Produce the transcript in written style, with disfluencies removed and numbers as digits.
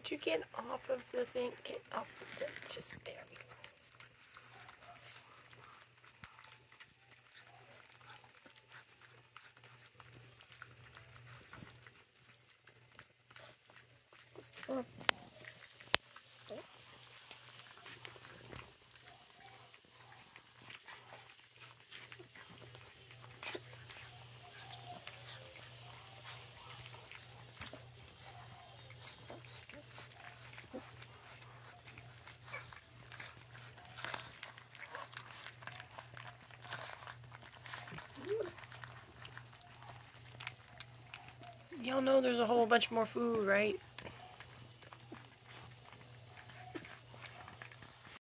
Could you get off of the thing? Get off of the, just there we go. Y'all know there's a whole bunch more food, right?